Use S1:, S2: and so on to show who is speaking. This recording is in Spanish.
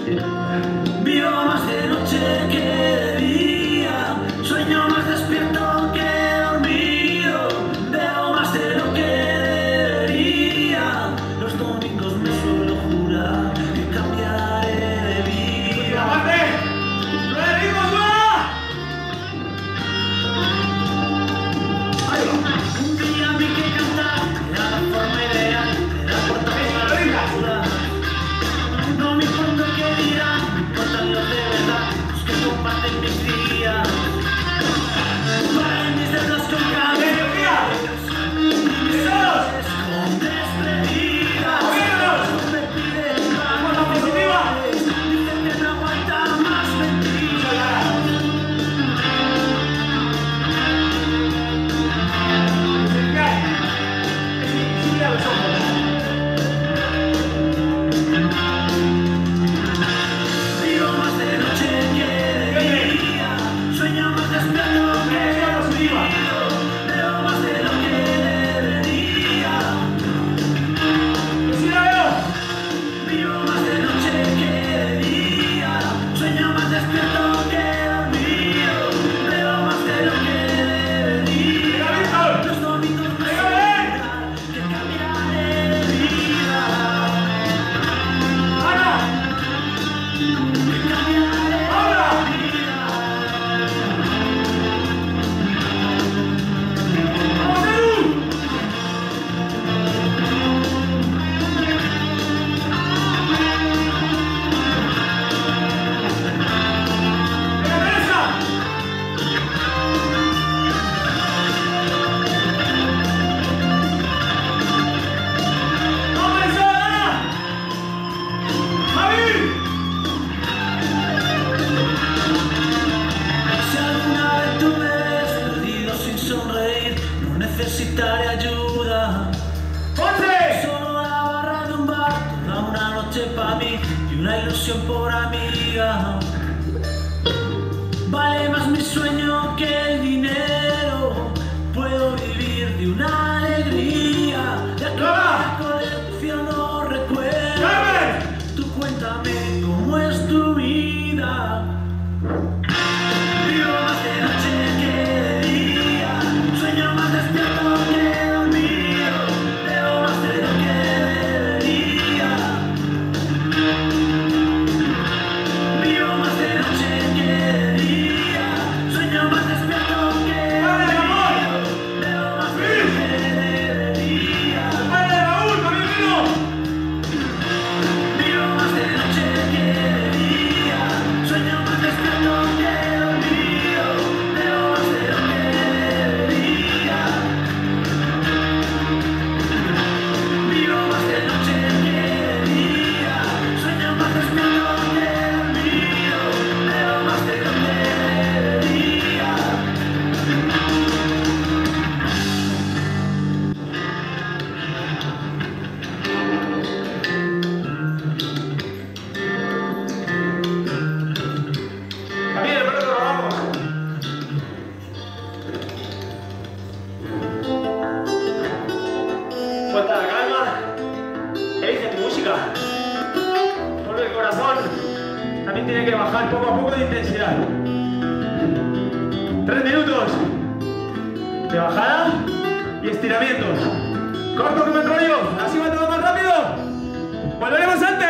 S1: Vivo más de noche que de día, sueño más despierto que dormido, veo más de lo que debería. Los domingos me suelo jurar que cambiaré de vida. Un día vi que cantar era la forma ideal, era por todas las dudas. No me importa qué dirán, me importan los de verdad, los que comparten mis días. Para mis dedos con cabellos, mis noches con despedidas. No me piden favores, dicen que no aguanta más mentiras. Vivo más de noche que de día, sueño más despierto que dormido, veo más de lo que debería. Vivo más de noche que de día, sueño más despierto que dormido, veo más de lo que debería. Los domingos me sueñan que cambiaré de vida. Si alguna vez tú me ves perdido sin sonreír, no necesitaré ayuda. Solo la barra de un bar, toda una noche para mí y una ilusión por amiga. Vale más mi sueño que el dinero, puedo vivir de una alegría. Ya que la colecciono recuerdos, tú cuéntame cómo es tu vida. Vivo más de noche que de día, sueño más despierto que dormido, veo más de lo que debería. Vivo más de noche que de día, sueño más despierto que dormido, veo más de lo que debería. Vivo más de noche que de día, sueño más despierto que dormido, veo más de lo que debería. Vivo más de noche que de día, sueño más despierto que dormido, veo más de lo que debería.
S2: Suelta la calma, elige tu música, porque el corazón también tiene que bajar poco a poco de intensidad. 3 minutos de bajada y estiramientos. Corto que me enrollo, así va todo más rápido. Volveremos antes.